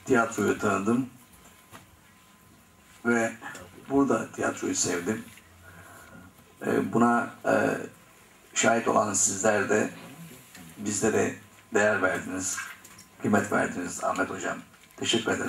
tiyatroyu tanıdım ve burada tiyatroyu sevdim. Buna şahit olan sizler de bizlere değer verdiniz, kıymet verdiniz Ahmet Hocam. Teşekkür ederim.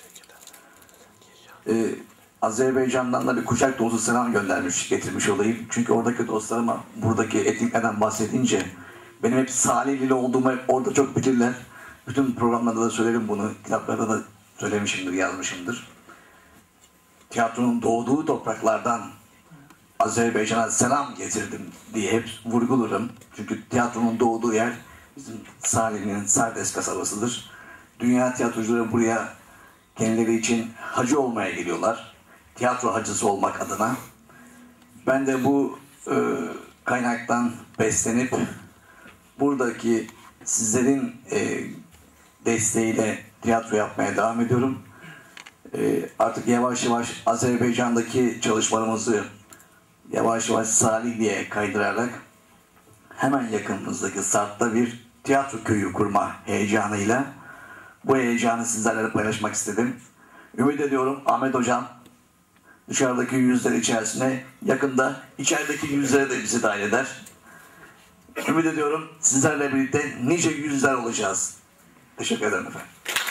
Azerbaycan'dan da bir kucak dolusu selam getirmiş olayım. Çünkü oradaki dostlarıma buradaki etniklerden bahsedince benim hep Salihli'li olduğumu orada çok bilirler. Bütün programlarda da söylerim bunu. Kitaplarda da söylemişimdir, yazmışımdır. Tiyatronun doğduğu topraklardan Azerbaycan'a selam getirdim diye hep vurgularım. Çünkü tiyatronun doğduğu yer bizim Salihli'nin Sardes kasabasıdır. Dünya tiyatrocuları buraya kendileri için hacı olmaya geliyorlar. Tiyatro hacısı olmak adına. Ben de bu kaynaktan beslenip buradaki sizlerin desteğiyle tiyatro yapmaya devam ediyorum. Artık yavaş yavaş Azerbaycan'daki çalışmalarımızı yavaş yavaş Salihli'ye kaydırarak hemen yakınımızdaki Sart'ta bir tiyatro köyü kurma heyecanıyla bu heyecanı sizlerle paylaşmak istedim. Ümit ediyorum Ahmet Hocam dışarıdaki yüzler içerisine yakında içerideki yüzlere de bizi dahil eder. Ümit ediyorum sizlerle birlikte nice yüzler olacağız. Teşekkür ederim efendim.